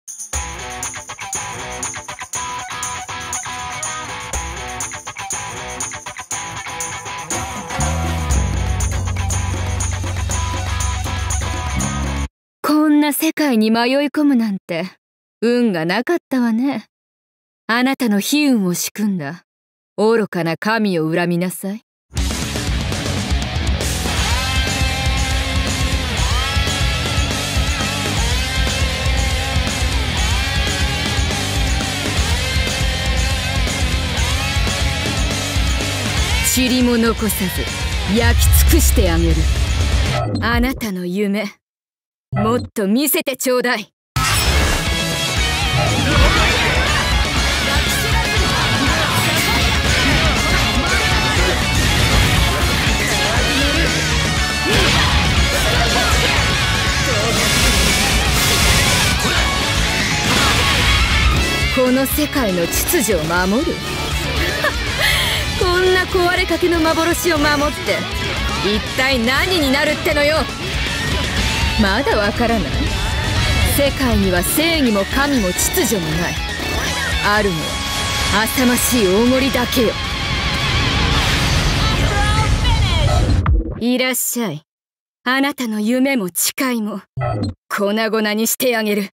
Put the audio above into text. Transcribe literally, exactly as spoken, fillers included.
こんな世界に迷い込むなんて運がなかったわね。あなたの悲運を仕組んだ愚かな神を恨みなさい。塵も残さず焼き尽くしてあげる。あなたの夢もっと見せてちょうだい。この世界の秩序を守るこんな壊れかけの幻を守って一体何になるってのよ。まだわからない。世界には正義も神も秩序もない。あるのは浅ましいおごりだけよ。いらっしゃい。あなたの夢も誓いも粉々にしてあげる。